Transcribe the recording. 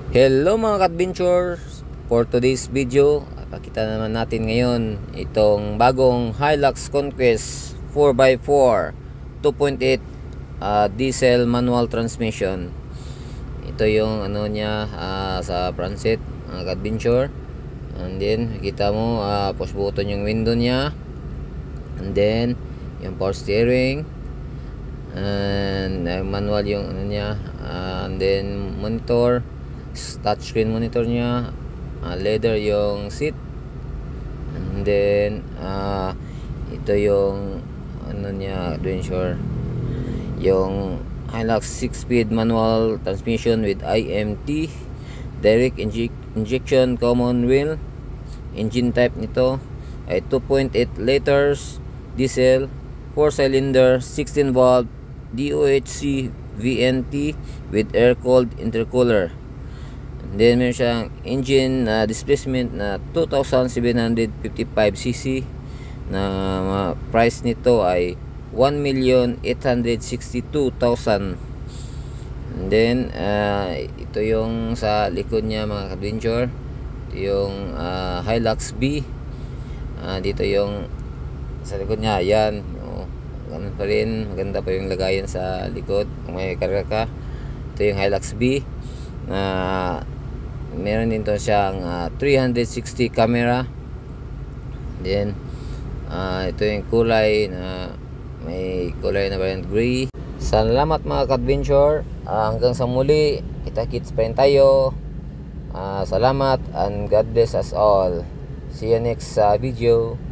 Hello mga ka-adventures! For today's video, pakita naman natin ngayon itong bagong Hilux Conquest 4x4 2.8 diesel manual transmission. Ito yung ano niya sa front seat mga ka-adventure. And then kita mo push button yung window niya. And then yung power steering. And manual yung ano niya. And then monitor, touchscreen monitor niya, leather yung seat, and then ito yung ano niya, adventure, yung Hilux 6-speed manual transmission with IMT direct injection common wheel. Engine type nito ay 2.8 liters diesel 4-cylinder 16 valve DOHC VNT with air-cooled intercooler. And then meron siyang engine displacement na 2,755cc na price nito ay 1,862,000. And then ito yung sa likod niya mga ka-adventure. Ito yung Hilux B. Dito yung sa likod niya, yan. Ganun pa rin, maganda pa yung lagayan sa likod kung may karga ka. Ito yung Hilux B na meron din to siyang 360 camera. Then ito yung kulay na may kulay na variant gray. Salamat mga ka-adventure, hanggang sa muli, kita-kits pa rin tayo. Salamat and God bless us all. See you next video.